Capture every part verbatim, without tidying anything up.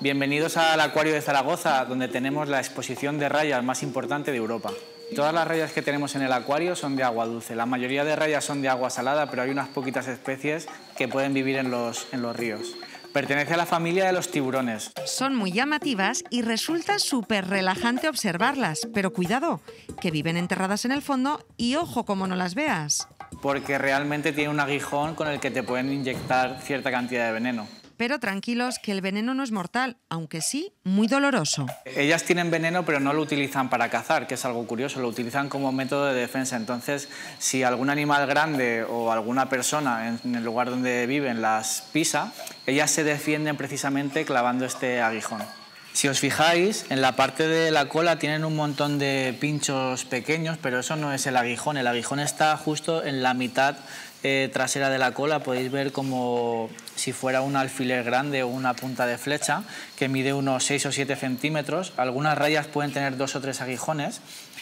Bienvenidos al Acuario de Zaragoza, donde tenemos la exposición de rayas más importante de Europa. Todas las rayas que tenemos en el acuario son de agua dulce. La mayoría de rayas son de agua salada, pero hay unas poquitas especies que pueden vivir en los, en los ríos. Pertenece a la familia de los tiburones. Son muy llamativas y resulta súper relajante observarlas, pero cuidado, que viven enterradas en el fondo y ojo como no las veas. Porque realmente tiene un aguijón con el que te pueden inyectar cierta cantidad de veneno. Pero tranquilos, que el veneno no es mortal, aunque sí muy doloroso. Ellas tienen veneno, pero no lo utilizan para cazar, que es algo curioso, lo utilizan como método de defensa. Entonces, si algún animal grande o alguna persona en el lugar donde viven las pisa, ellas se defienden precisamente clavando este aguijón. Si os fijáis, en la parte de la cola tienen un montón de pinchos pequeños, pero eso no es el aguijón. El aguijón está justo en la mitad eh, trasera de la cola. Podéis ver como si fuera un alfiler grande o una punta de flecha, que mide unos seis o siete centímetros. Algunas rayas pueden tener dos o tres aguijones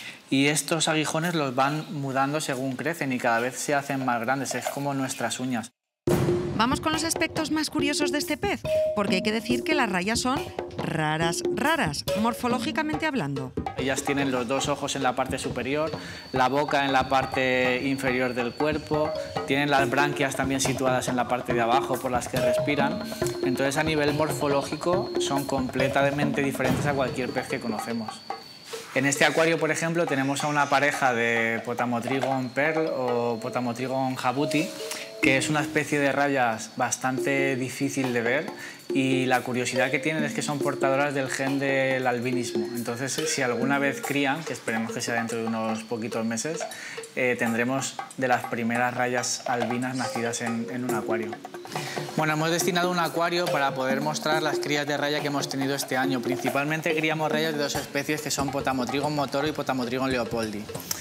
y estos aguijones los van mudando según crecen y cada vez se hacen más grandes. Es como nuestras uñas. Vamos con los aspectos más curiosos de este pez, porque hay que decir que las rayas son raras, raras, morfológicamente hablando. Ellas tienen los dos ojos en la parte superior, la boca en la parte inferior del cuerpo, tienen las branquias también situadas en la parte de abajo por las que respiran. Entonces, a nivel morfológico, son completamente diferentes a cualquier pez que conocemos. En este acuario, por ejemplo, tenemos a una pareja de Potamotrygon pearl o Potamotrygon jabuti, que es una especie de rayas bastante difícil de ver, y la curiosidad que tienen es que son portadoras del gen del albinismo. Entonces, si alguna vez crían, que esperemos que sea dentro de unos poquitos meses, eh, tendremos de las primeras rayas albinas nacidas en, en un acuario. Bueno, hemos destinado un acuario para poder mostrar las crías de raya que hemos tenido este año. Principalmente criamos rayas de dos especies que son Potamotrygon motoro y Potamotrygon leopoldi.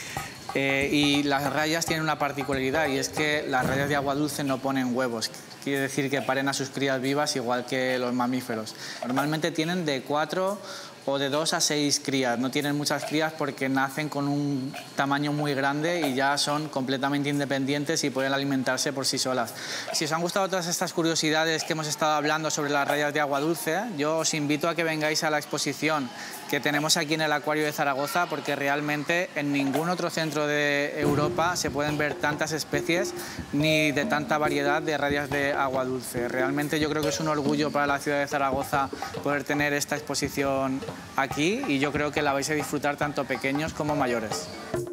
Eh, y las rayas tienen una particularidad, y es que las rayas de agua dulce no ponen huevos. Quiere decir que paren a sus crías vivas igual que los mamíferos. Normalmente tienen de cuatro o de dos a seis crías. No tienen muchas crías porque nacen con un tamaño muy grande y ya son completamente independientes y pueden alimentarse por sí solas. Si os han gustado todas estas curiosidades que hemos estado hablando sobre las rayas de agua dulce, yo os invito a que vengáis a la exposición que tenemos aquí en el Acuario de Zaragoza, porque realmente en ningún otro centro de Europa se pueden ver tantas especies ni de tanta variedad de rayas de agua dulce. Realmente yo creo que es un orgullo para la ciudad de Zaragoza poder tener esta exposición aquí, y yo creo que la vais a disfrutar tanto pequeños como mayores.